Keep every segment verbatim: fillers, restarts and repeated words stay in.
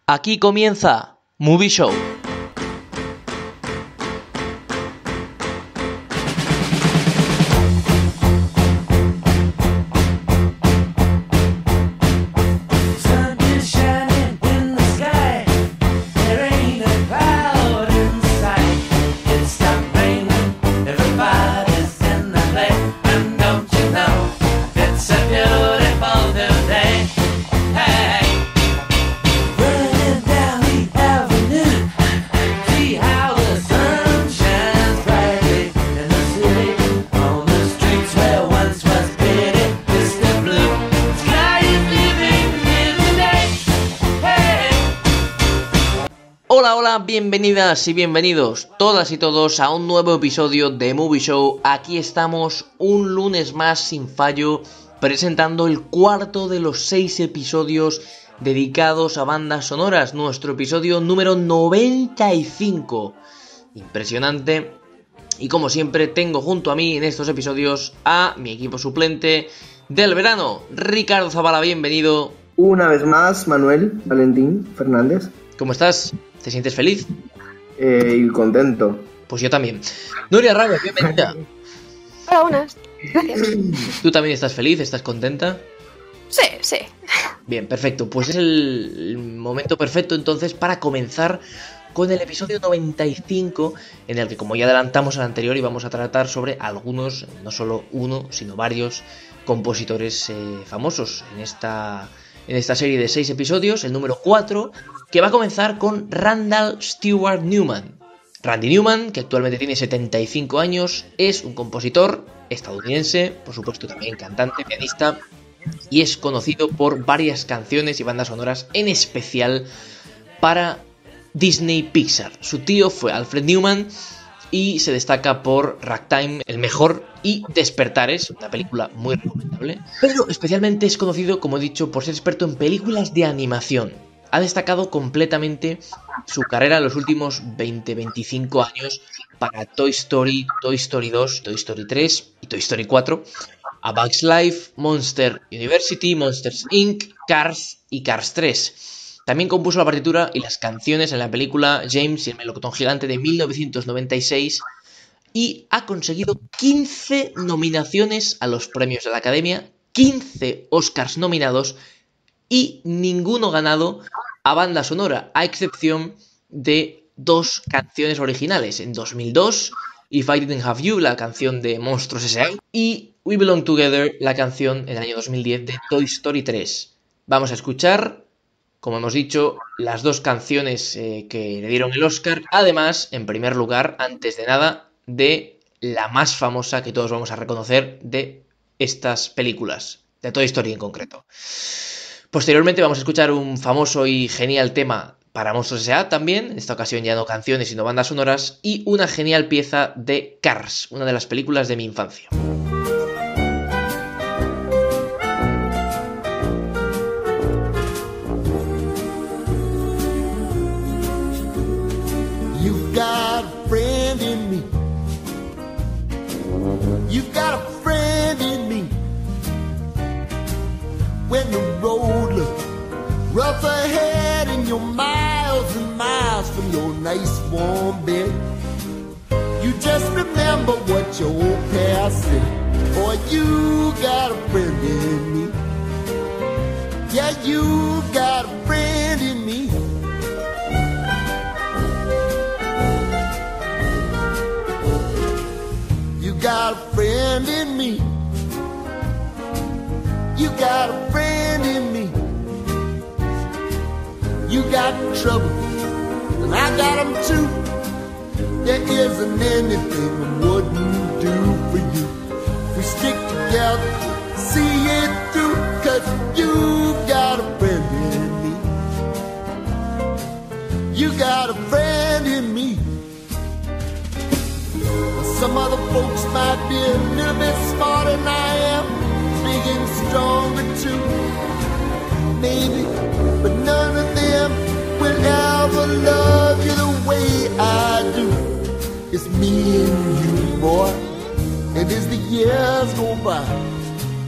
Aquí comienza Movie Show. Hola, hola, bienvenidas y bienvenidos todas y todos a un nuevo episodio de Movie Show. Aquí estamos un lunes más sin fallo, presentando el cuarto de los seis episodios dedicados a bandas sonoras, nuestro episodio número noventa y cinco. Impresionante. Y como siempre tengo junto a mí en estos episodios a mi equipo suplente del verano, Ricardo Zavala, bienvenido. Una vez más, Manuel Valentín Fernández. ¿Cómo estás? ¿Te sientes feliz? Eh, y contento. Pues yo también. Nuria Ramos, bienvenida. Hola, buenas. Gracias. ¿Tú también estás feliz? ¿Estás contenta? Sí, sí. Bien, perfecto. Pues es el momento perfecto entonces para comenzar con el episodio noventa y cinco, en el que, como ya adelantamos al anterior, íbamos a tratar sobre algunos, no solo uno, sino varios compositores eh, famosos en esta, en esta serie de seis episodios, el número cuatro, que va a comenzar con Randall Stewart Newman. Randy Newman, que actualmente tiene setenta y cinco años, es un compositor estadounidense, por supuesto también cantante, pianista, y es conocido por varias canciones y bandas sonoras, en especial para Disney Pixar. Su tío fue Alfred Newman y se destaca por Ragtime, el mejor, y Despertares, una película muy recomendable, pero especialmente es conocido, como he dicho, por ser experto en películas de animación. Ha destacado completamente su carrera en los últimos veinte a veinticinco años para Toy Story, Toy Story dos, Toy Story tres y Toy Story cuatro, A Bug's Life, Monster University, Monsters incorporated, Cars y Cars tres. También compuso la partitura y las canciones en la película James y el melocotón gigante de mil novecientos noventa y seis y ha conseguido quince nominaciones a los premios de la Academia, quince Oscars nominados y ninguno ganado a banda sonora, a excepción de dos canciones originales. En dos mil dos, If I Didn't Have You, la canción de Monstruos ese a, y We Belong Together, la canción en el año dos mil diez de Toy Story tres. Vamos a escuchar, como hemos dicho, las dos canciones eh, que le dieron el Oscar. Además, en primer lugar, antes de nada, de la más famosa que todos vamos a reconocer de estas películas, de Toy Story en concreto. Posteriormente vamos a escuchar un famoso y genial tema para Monstruos ese a también, en esta ocasión ya no canciones sino bandas sonoras, y una genial pieza de Cars, una de las películas de mi infancia. You've got a friend in me. You've got a friend in me. When the road looks rough ahead and you're miles and miles from your nice warm bed, you just remember what your old past said. Boy, you got a friend in me. Yeah, you got a friend in me. You got a friend in me. You got a friend in me. You got trouble, and I got them too. There isn't anything I wouldn't do for you. We stick together, see it through, 'cause you got a friend in me. You got a friend in me. Some other folks might be a little bit smarter than I am, big and stronger too, maybe, but none of them will ever love you the way I do. It's me and you, boy, and as the years go by,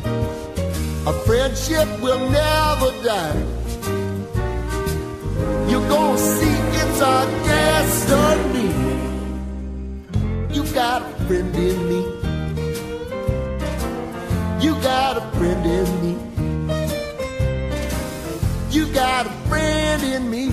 our friendship will never die. you're gonna see it's our destiny. You got a friend in me. You got a friend in me. You got a friend in me.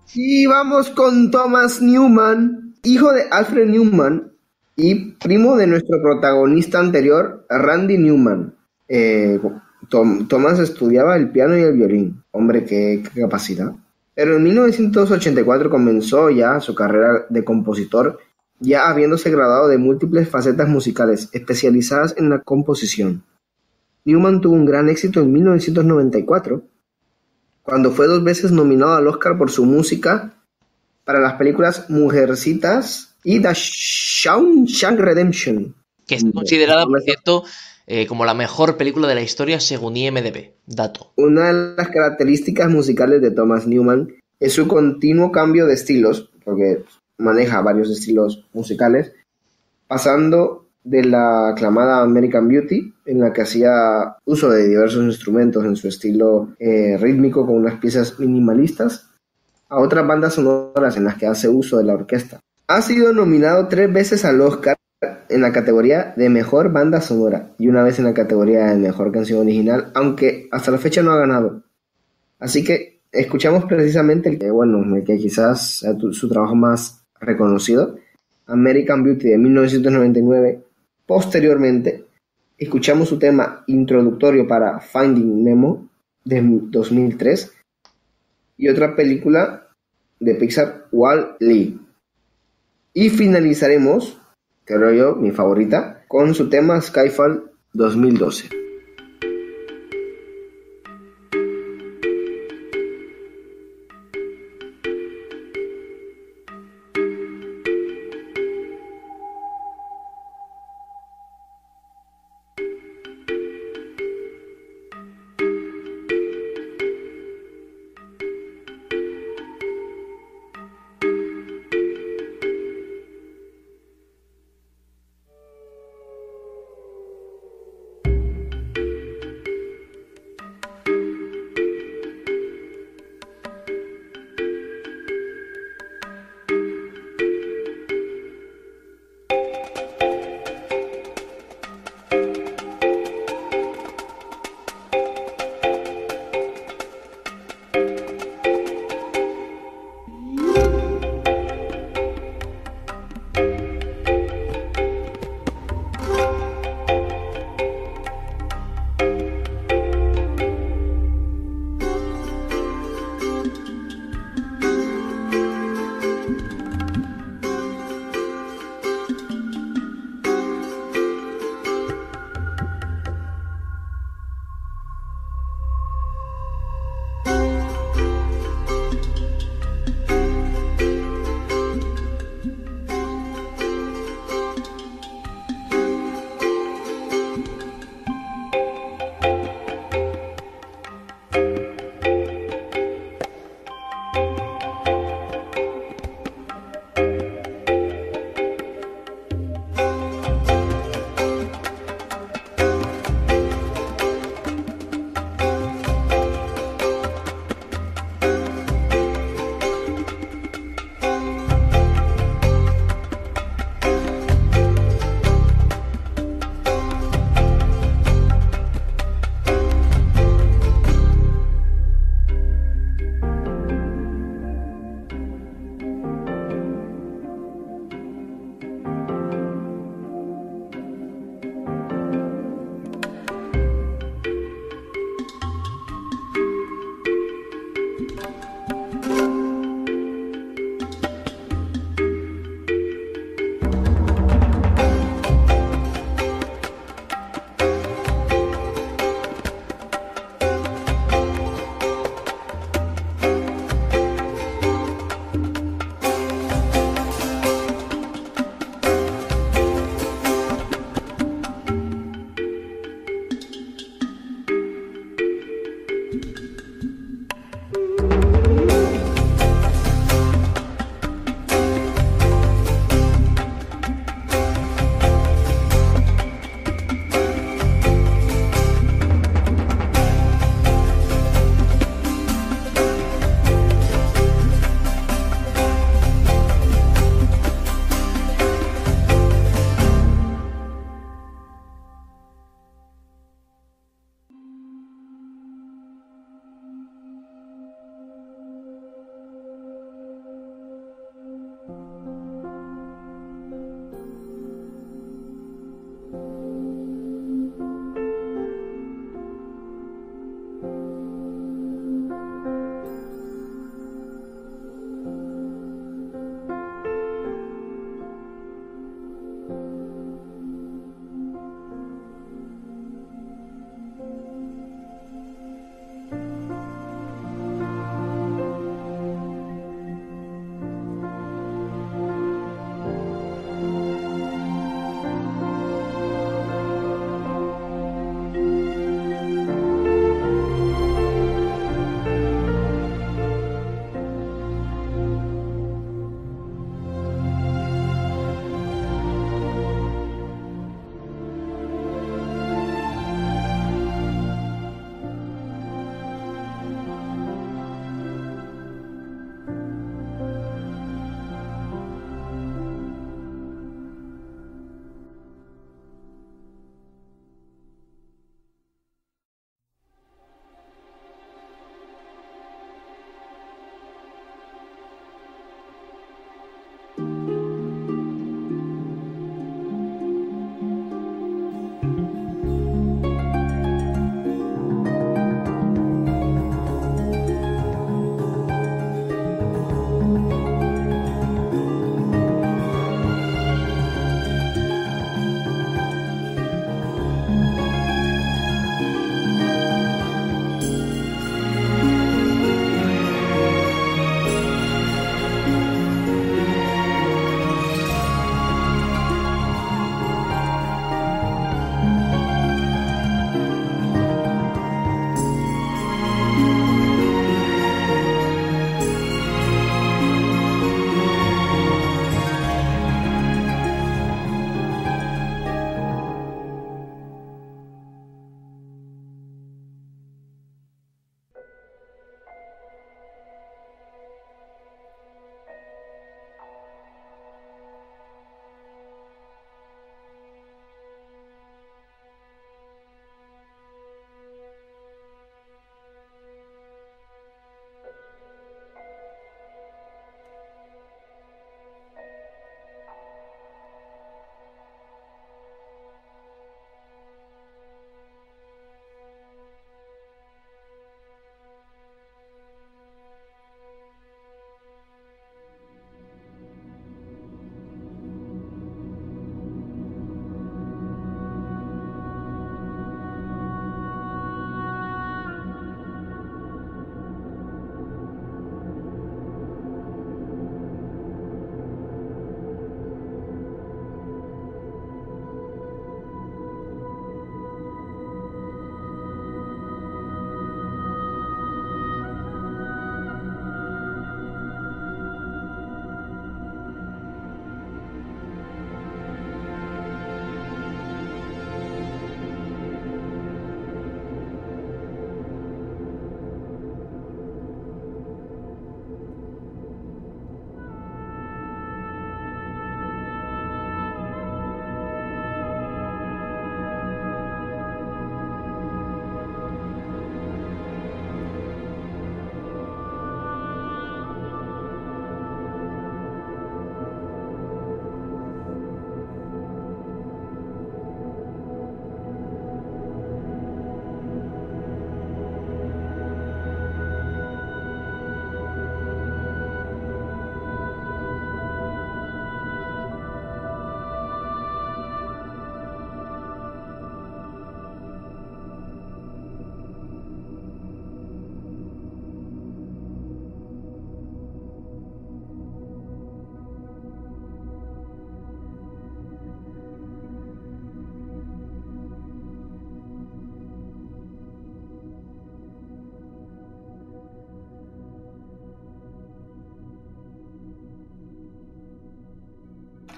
Y vamos con Thomas Newman, hijo de Alfred Newman y primo de nuestro protagonista anterior, Randy Newman. Eh, Tom, Thomas estudiaba el piano y el violín. Hombre, qué, qué capacidad. Pero en mil novecientos ochenta y cuatro comenzó ya su carrera de compositor, ya habiéndose graduado de múltiples facetas musicales especializadas en la composición. Newman tuvo un gran éxito en mil novecientos noventa y cuatro, cuando fue dos veces nominado al Oscar por su música para las películas Mujercitas y The Shawshank Redemption. Que es considerada, por cierto, eh, como la mejor película de la historia según I M D B. Dato. Una de las características musicales de Thomas Newman es su continuo cambio de estilos, porque maneja varios estilos musicales, pasando de la aclamada American Beauty, en la que hacía uso de diversos instrumentos en su estilo eh, rítmico con unas piezas minimalistas, a otras bandas sonoras en las que hace uso de la orquesta. Ha sido nominado tres veces al Oscar en la categoría de Mejor Banda Sonora y una vez en la categoría de Mejor Canción Original, aunque hasta la fecha no ha ganado. Así que escuchamos precisamente el que, bueno, el que quizás sea tu, su trabajo más reconocido, American Beauty de mil novecientos noventa y nueve. Posteriormente, escuchamos su tema introductorio para Finding Nemo de dos mil tres y otra película de Pixar, Wall-E. Y finalizaremos, creo yo, mi favorita, con su tema Skyfall dos mil doce.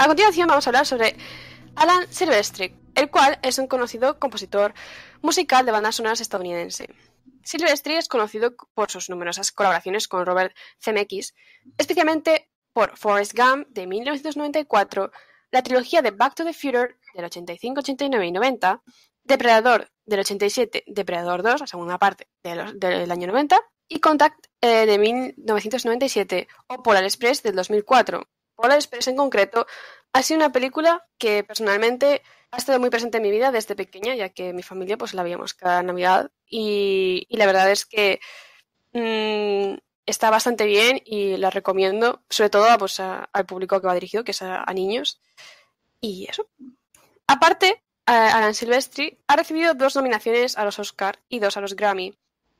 A continuación vamos a hablar sobre Alan Silvestri, el cual es un conocido compositor musical de bandas sonoras estadounidense. Silvestri es conocido por sus numerosas colaboraciones con Robert Zemeckis, especialmente por Forrest Gump de mil novecientos noventa y cuatro, la trilogía de Back to the Future del ochenta y cinco, ochenta y nueve y noventa, Depredador del ochenta y siete, Depredador dos, la segunda parte de los, del año noventa, y Contact eh, de mil novecientos noventa y siete, o Polar Express del dos mil cuatro. Polar Express en concreto ha sido una película que personalmente ha estado muy presente en mi vida desde pequeña, ya que mi familia pues la veíamos cada Navidad y, y la verdad es que mmm, está bastante bien y la recomiendo, sobre todo pues, a, al público que va dirigido, que es a, a niños. Y eso. Aparte, Alan Silvestri ha recibido dos nominaciones a los Oscar y dos a los Grammy.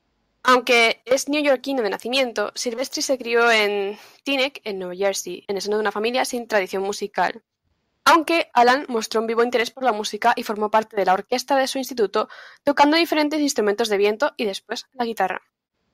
Aunque es neoyorquino de nacimiento, Silvestri se crió en Teaneck, en Nueva Jersey, en el seno de una familia sin tradición musical. Aunque Alan mostró un vivo interés por la música y formó parte de la orquesta de su instituto, tocando diferentes instrumentos de viento y después la guitarra.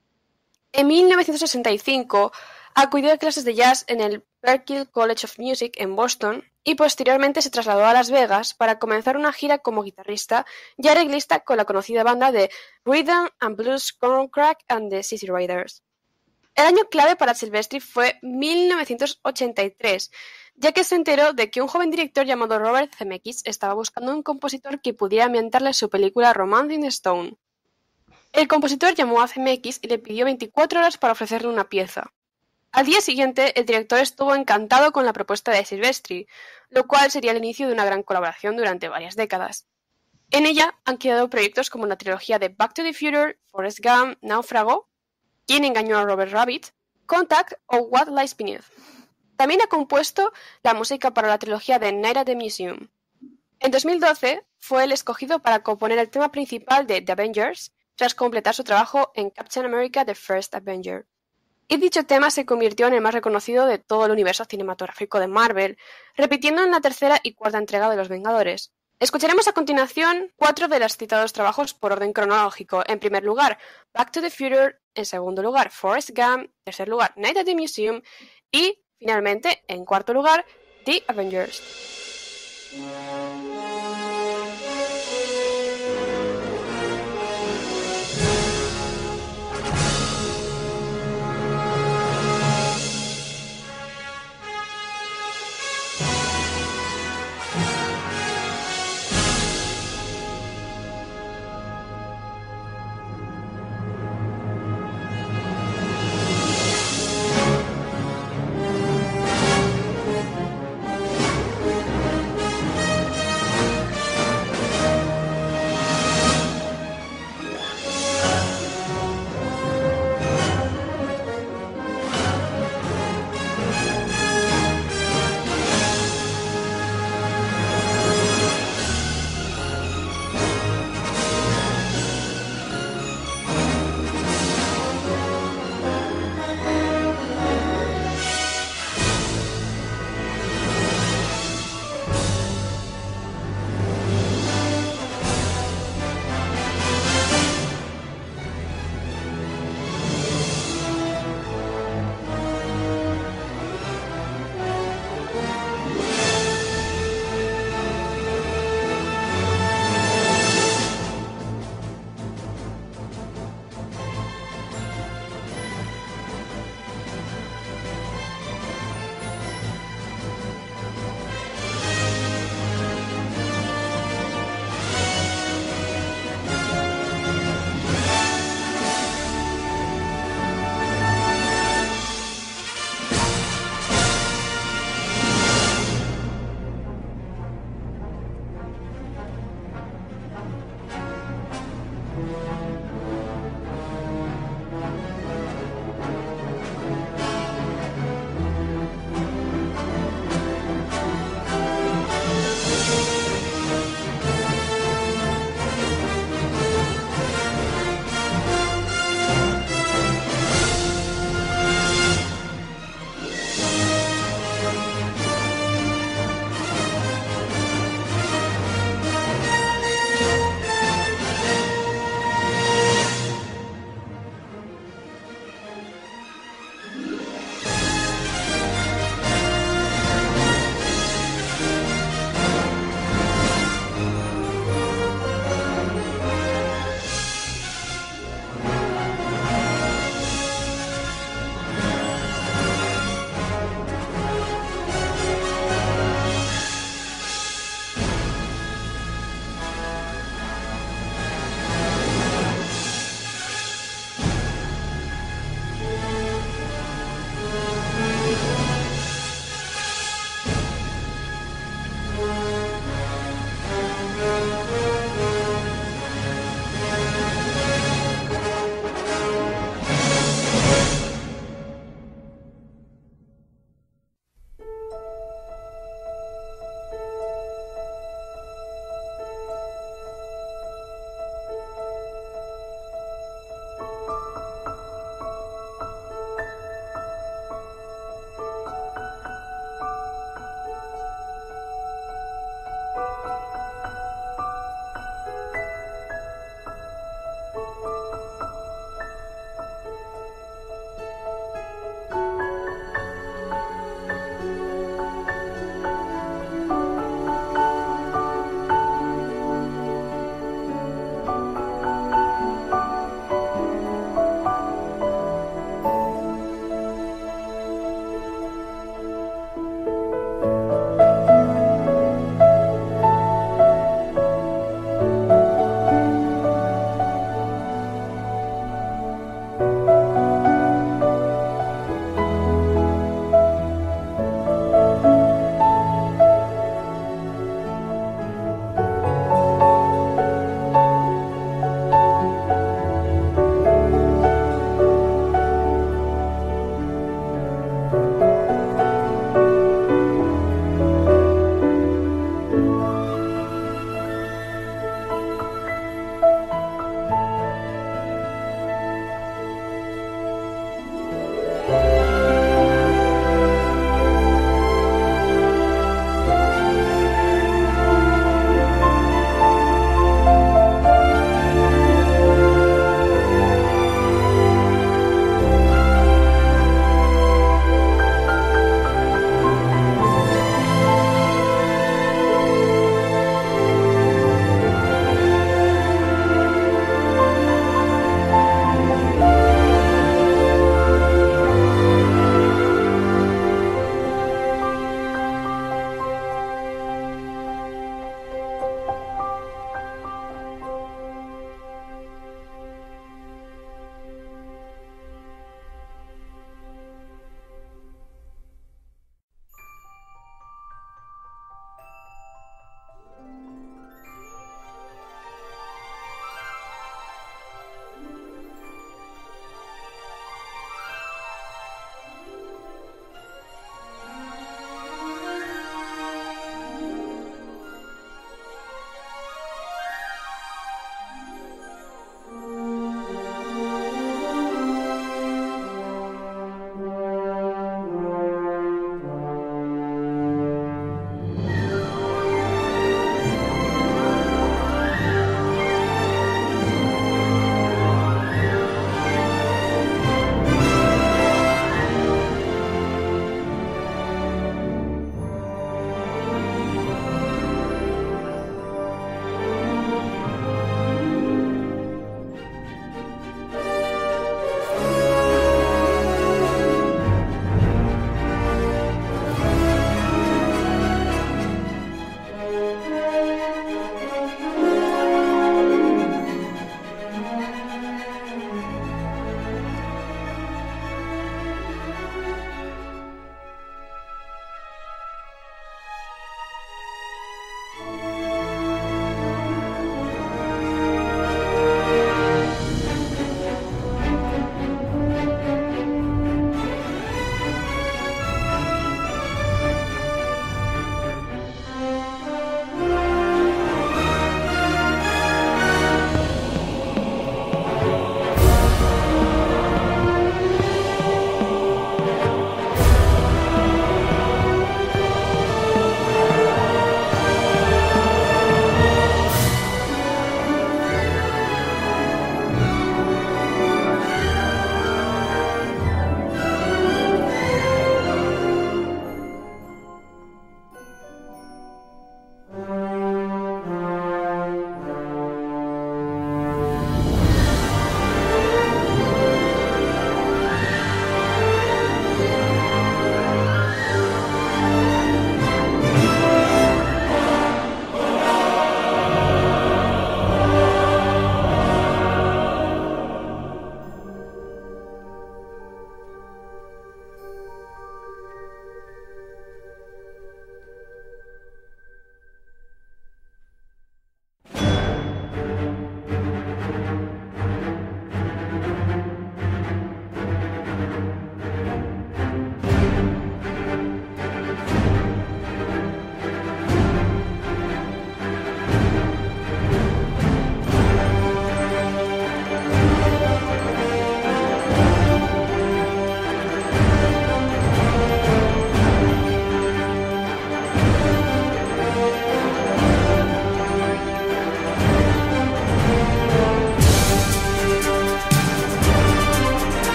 En mil novecientos sesenta y cinco acudió a clases de jazz en el Berklee College of Music en Boston y posteriormente se trasladó a Las Vegas para comenzar una gira como guitarrista y arreglista con la conocida banda de Rhythm and Blues Corn Crack and the Sissy Riders. El año clave para Silvestri fue mil novecientos ochenta y tres, ya que se enteró de que un joven director llamado Robert Zemeckis estaba buscando un compositor que pudiera ambientarle su película Romancing the Stone. El compositor llamó a Zemeckis y le pidió veinticuatro horas para ofrecerle una pieza. Al día siguiente, el director estuvo encantado con la propuesta de Silvestri, lo cual sería el inicio de una gran colaboración durante varias décadas. En ella han quedado proyectos como la trilogía de Back to the Future, Forrest Gump, Náufrago, ¿Quién engañó a Robert Rabbit?, Contact o What Lies Beneath. También ha compuesto la música para la trilogía de Night at the Museum. En dos mil doce fue el escogido para componer el tema principal de The Avengers, tras completar su trabajo en Captain America: The First Avenger. Y dicho tema se convirtió en el más reconocido de todo el universo cinematográfico de Marvel, repitiendo en la tercera y cuarta entrega de Los Vengadores. Escucharemos a continuación cuatro de los citados trabajos por orden cronológico. En primer lugar, Back to the Future. En segundo lugar, Forrest Gump. En tercer lugar, Night at the Museum. Y, finalmente, en cuarto lugar, The Avengers.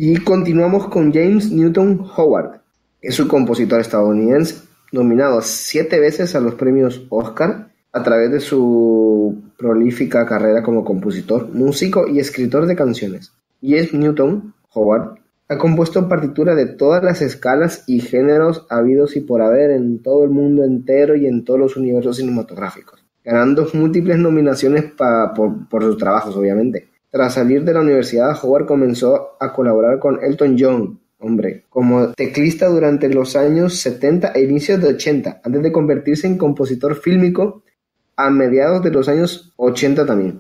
Y continuamos con James Newton Howard, que es un compositor estadounidense, nominado siete veces a los premios Oscar a través de su prolífica carrera como compositor, músico y escritor de canciones. James Newton Howard ha compuesto partituras de todas las escalas y géneros habidos y por haber en todo el mundo entero y en todos los universos cinematográficos, ganando múltiples nominaciones pa, por, por sus trabajos, obviamente. Tras salir de la universidad, Howard comenzó a colaborar con Elton John, hombre, como teclista durante los años setenta e inicios de ochenta, antes de convertirse en compositor fílmico a mediados de los años ochenta también.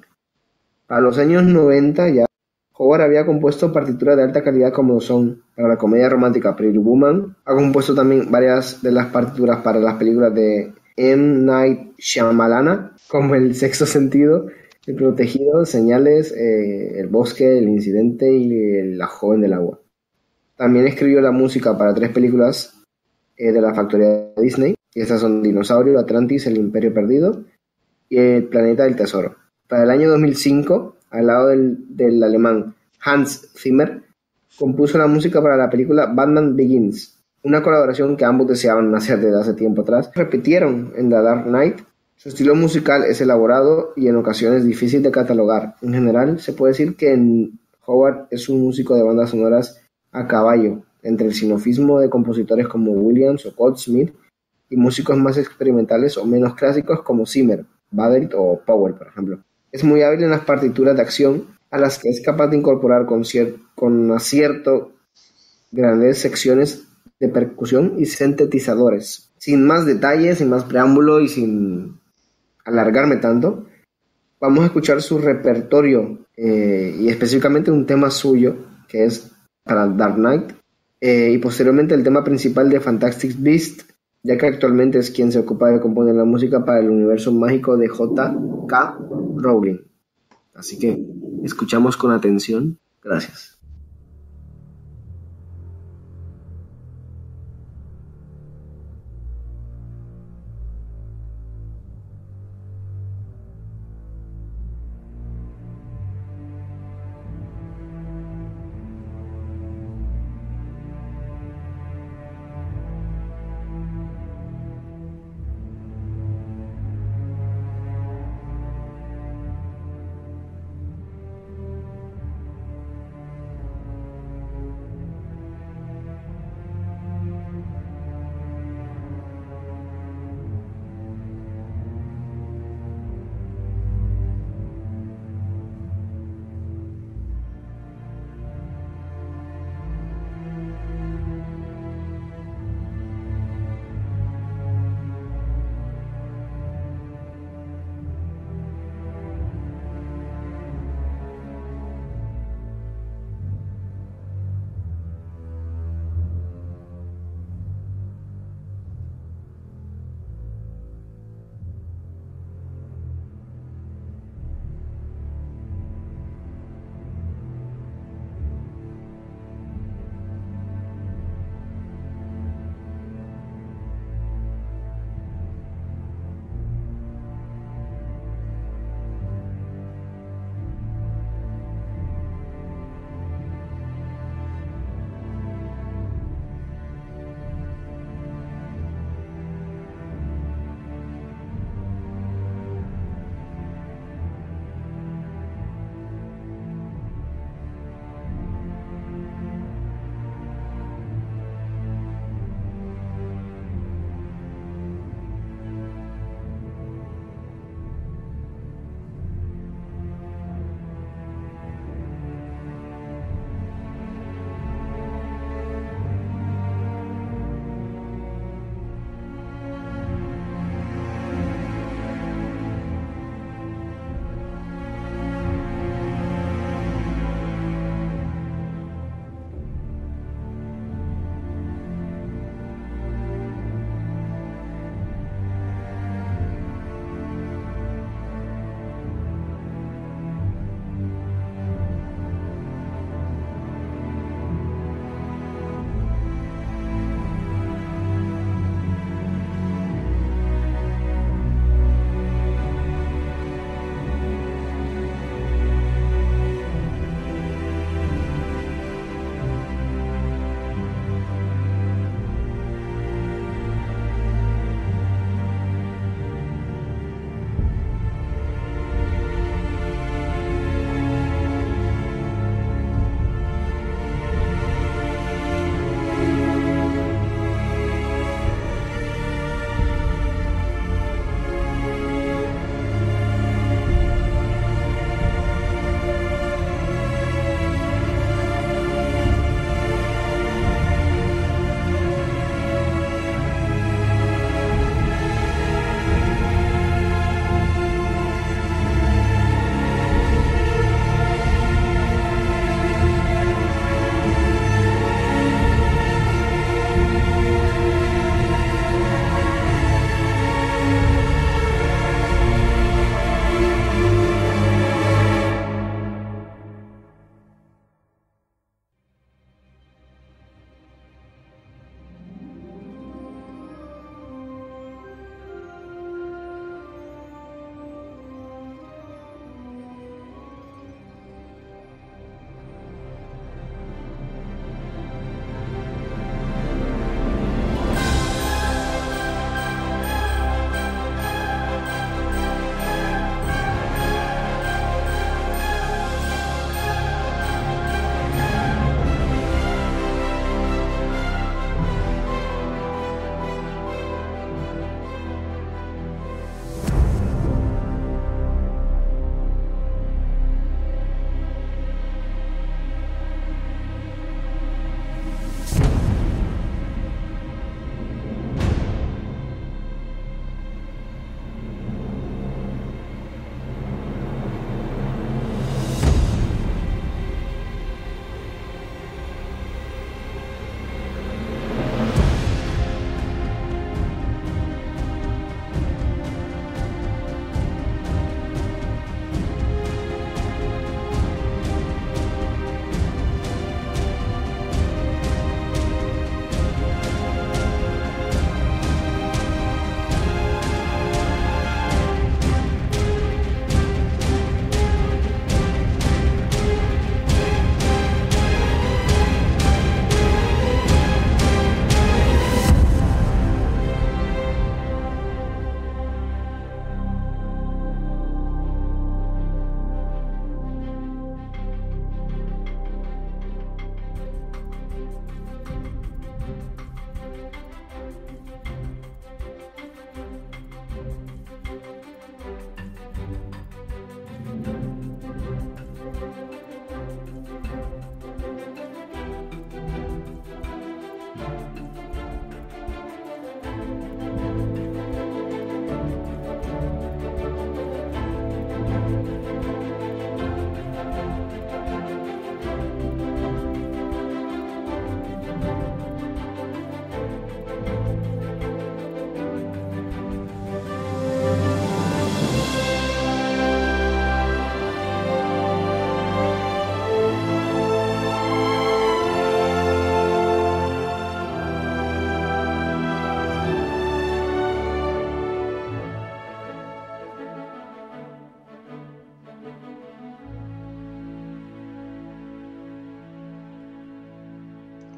A los años noventa ya, Howard había compuesto partituras de alta calidad como son para la comedia romántica Pretty Woman. Ha compuesto también varias de las partituras para las películas de M. Night Shyamalan, como El sexto sentido, El protegido, Señales, eh, El bosque, El incidente y La joven del agua. También escribió la música para tres películas eh, de la factoría de Disney, y estas son Dinosaurio, Atlantis, El imperio perdido y El planeta del tesoro. Para el año dos mil cinco, al lado del, del alemán Hans Zimmer, compuso la música para la película Batman Begins, una colaboración que ambos deseaban hacer desde hace tiempo atrás. Repitieron en The Dark Knight. Su estilo musical es elaborado y en ocasiones difícil de catalogar. En general, se puede decir que Howard es un músico de bandas sonoras a caballo entre el sinofismo de compositores como Williams o Goldsmith y músicos más experimentales o menos clásicos como Zimmer, Badelt o Powell, por ejemplo. Es muy hábil en las partituras de acción, a las que es capaz de incorporar con, cier- con acierto grandes secciones de percusión y sintetizadores. Sin más detalles, sin más preámbulo y sin alargarme tanto, vamos a escuchar su repertorio eh, y específicamente un tema suyo que es para Dark Knight eh, y posteriormente el tema principal de Fantastic Beasts, ya que actualmente es quien se ocupa de componer la música para el universo mágico de J K Rowling. Así que escuchamos con atención. Gracias.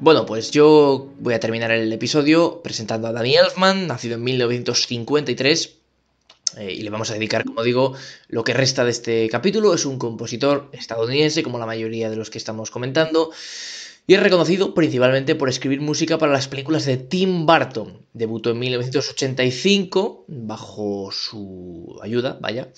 Bueno, pues yo voy a terminar el episodio presentando a Danny Elfman, nacido en mil novecientos cincuenta y tres, eh, y le vamos a dedicar, como digo, lo que resta de este capítulo. Es un compositor estadounidense, como la mayoría de los que estamos comentando, y es reconocido principalmente por escribir música para las películas de Tim Burton. Debutó en mil novecientos ochenta y cinco, bajo su ayuda, vaya,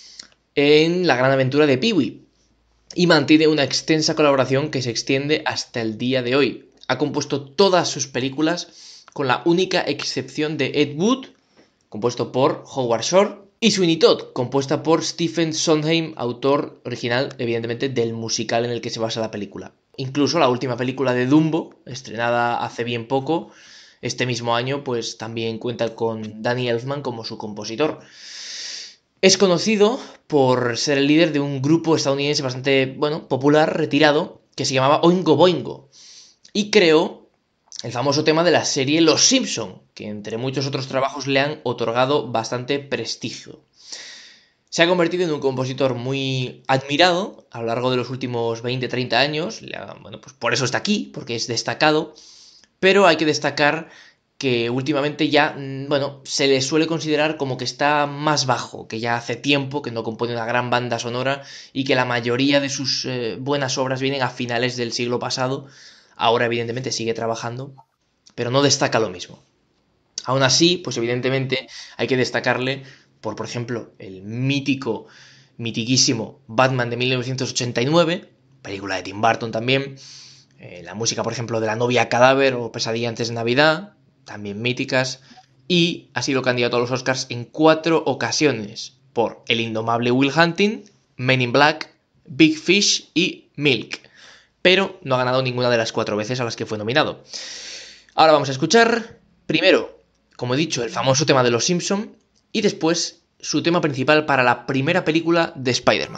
en La gran aventura de Pee-wee, y mantiene una extensa colaboración que se extiende hasta el día de hoy. Ha compuesto todas sus películas, con la única excepción de Ed Wood, compuesto por Howard Shore, y Sweeney Todd, compuesta por Stephen Sondheim, autor original, evidentemente, del musical en el que se basa la película. Incluso la última película de Dumbo, estrenada hace bien poco, este mismo año, pues también cuenta con Danny Elfman como su compositor. Es conocido por ser el líder de un grupo estadounidense bastante, bueno, popular, retirado, que se llamaba Oingo Boingo, y creó el famoso tema de la serie Los Simpson, que entre muchos otros trabajos le han otorgado bastante prestigio. Se ha convertido en un compositor muy admirado a lo largo de los últimos veinte a treinta años. Bueno, pues por eso está aquí, porque es destacado, pero hay que destacar que últimamente ya, bueno, se le suele considerar como que está más bajo, que ya hace tiempo que no compone una gran banda sonora y que la mayoría de sus eh, buenas obras vienen a finales del siglo pasado. Ahora evidentemente sigue trabajando, pero no destaca lo mismo. Aún así, pues evidentemente hay que destacarle por, por ejemplo, el mítico, mitiquísimo Batman de mil novecientos ochenta y nueve, película de Tim Burton también, eh, la música, por ejemplo, de La novia cadáver o Pesadilla antes de Navidad, también míticas, y ha sido candidato a los Oscars en cuatro ocasiones por El indomable Will Hunting, Men in Black, Big Fish y Milk, pero no ha ganado ninguna de las cuatro veces a las que fue nominado. Ahora vamos a escuchar, primero, como he dicho, el famoso tema de Los Simpson, y después su tema principal para la primera película de Spider-Man.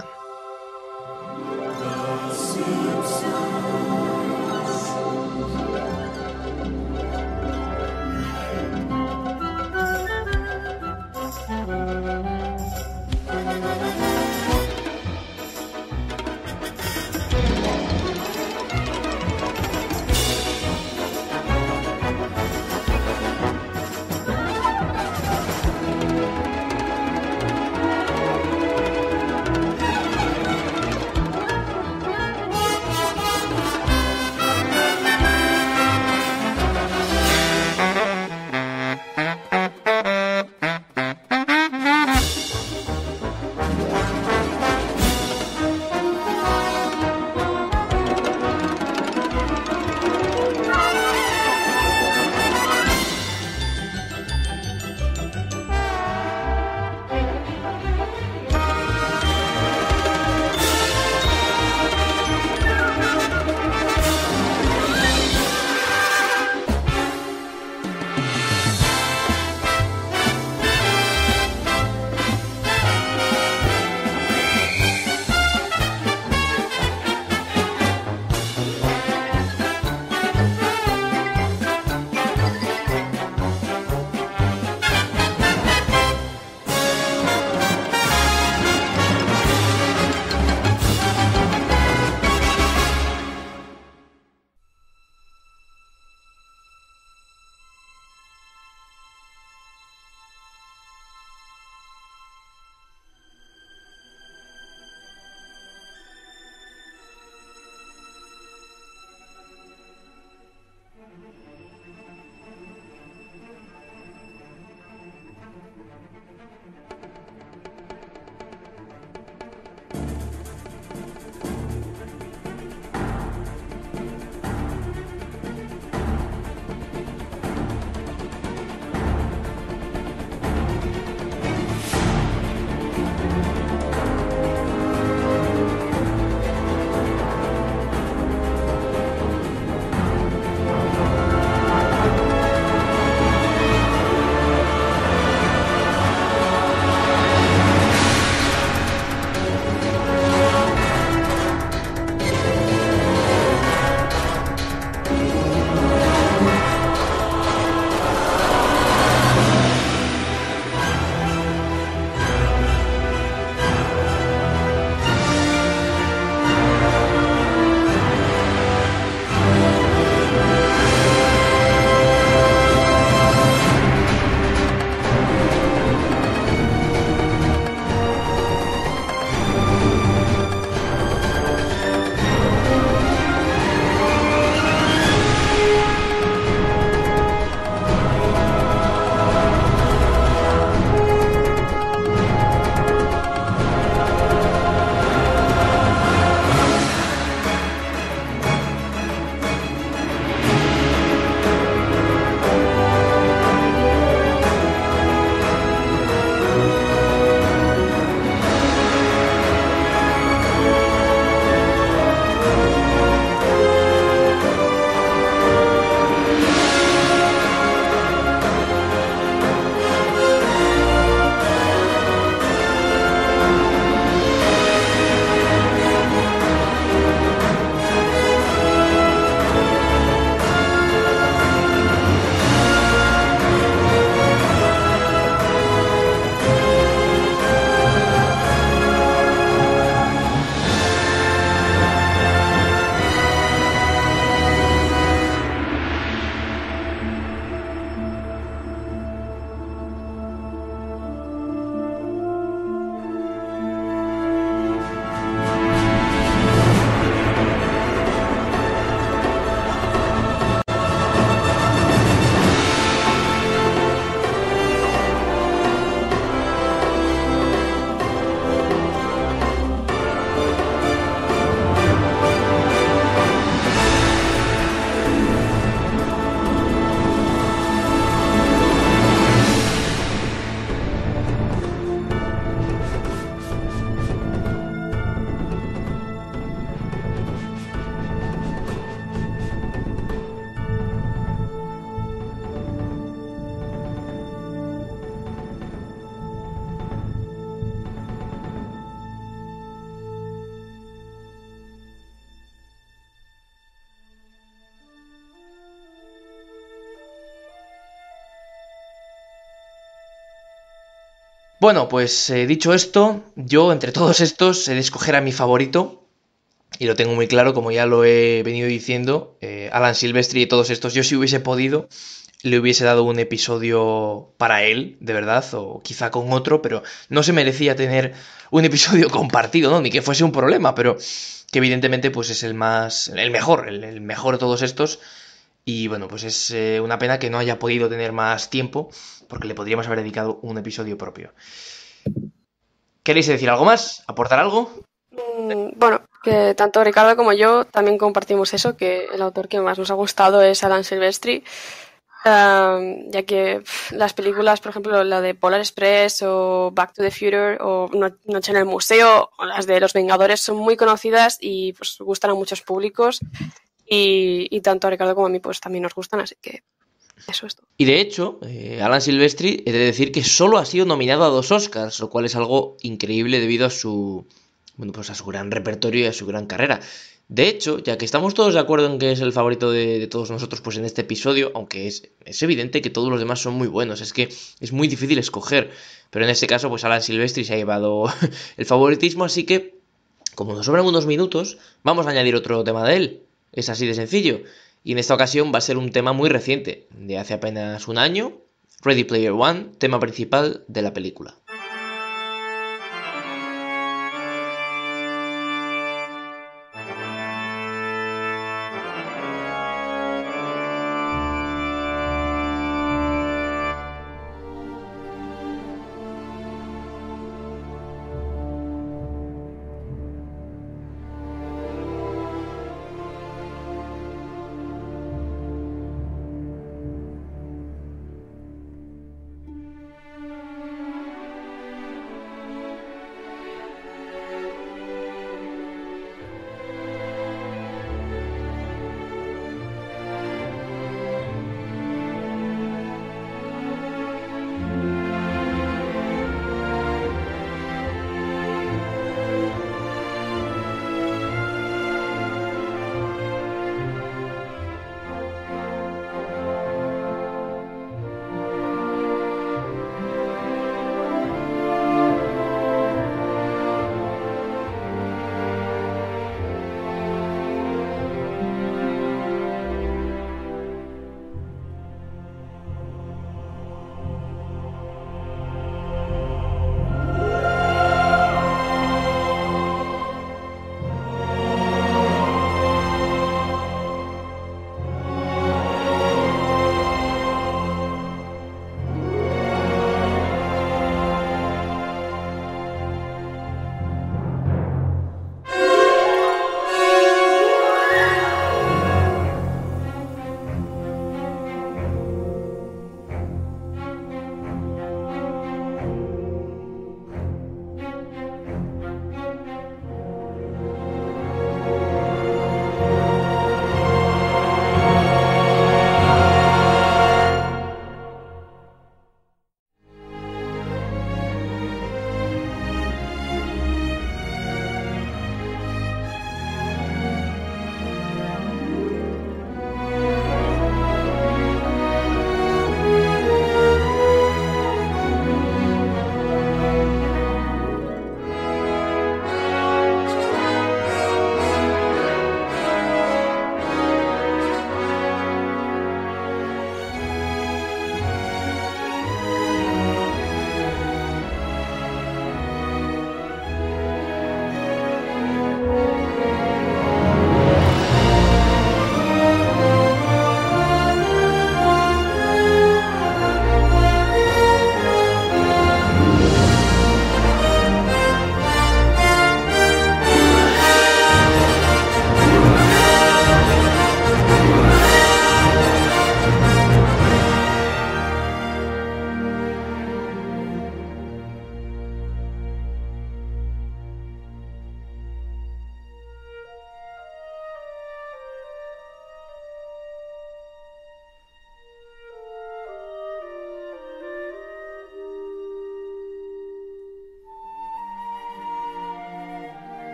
Bueno, pues eh, dicho esto, yo entre todos estos he de escoger a mi favorito. Y lo tengo muy claro, como ya lo he venido diciendo, eh, Alan Silvestri y todos estos, yo si hubiese podido, le hubiese dado un episodio para él, de verdad, o quizá con otro, pero no se merecía tener un episodio compartido, ¿no? Ni que fuese un problema, pero que evidentemente pues es el más, el mejor, el, el mejor de todos estos. Y bueno, pues es eh, una pena que no haya podido tener más tiempo, porque le podríamos haber dedicado un episodio propio. ¿Queréis decir algo más? ¿Aportar algo? Mm, Bueno, que tanto Ricardo como yo también compartimos eso, que el autor que más nos ha gustado es Alan Silvestri, um, ya que pff, las películas, por ejemplo, la de Polar Express o Back to the Future o No- Noche en el Museo o las de Los Vengadores son muy conocidas y pues gustan a muchos públicos y, y tanto a Ricardo como a mí pues también nos gustan, así que eso es todo. Y de hecho, eh, Alan Silvestri, he de decir que solo ha sido nominado a dos Oscars, lo cual es algo increíble debido a su, bueno, pues a su gran repertorio y a su gran carrera. De hecho, ya que estamos todos de acuerdo en que es el favorito de, de todos nosotros, pues en este episodio, aunque es, es evidente que todos los demás son muy buenos, es que es muy difícil escoger, pero en este caso, pues Alan Silvestri se ha llevado el favoritismo, así que, como nos sobran unos minutos, vamos a añadir otro tema de él. Es así de sencillo. Y en esta ocasión va a ser un tema muy reciente, de hace apenas un año, Ready Player One, tema principal de la película.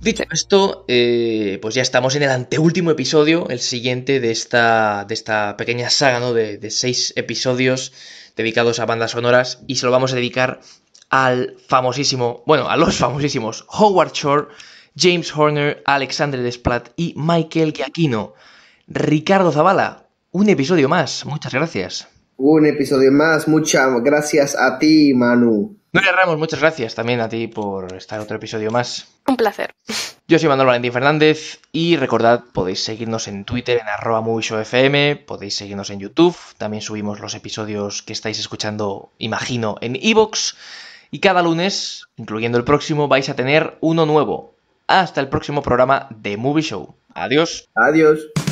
Dicho esto, eh, pues ya estamos en el anteúltimo episodio, el siguiente de esta, de esta pequeña saga, ¿no? De, de seis episodios dedicados a bandas sonoras, y se lo vamos a dedicar al famosísimo, bueno, a los famosísimos Howard Shore, James Horner, Alexandre Desplat y Michael Giacchino. Ricardo Zavala, un episodio más, muchas gracias. Un episodio más, muchas gracias a ti, Manu. Nuria Ramos, muchas gracias también a ti por estar otro episodio más. Un placer. Yo soy Manuel Valentín Fernández y recordad, podéis seguirnos en Twitter en arroba movieshowfm, podéis seguirnos en YouTube, también subimos los episodios que estáis escuchando, imagino, en iVoox, y cada lunes, incluyendo el próximo, vais a tener uno nuevo. Hasta el próximo programa de Movie Show. Adiós. Adiós.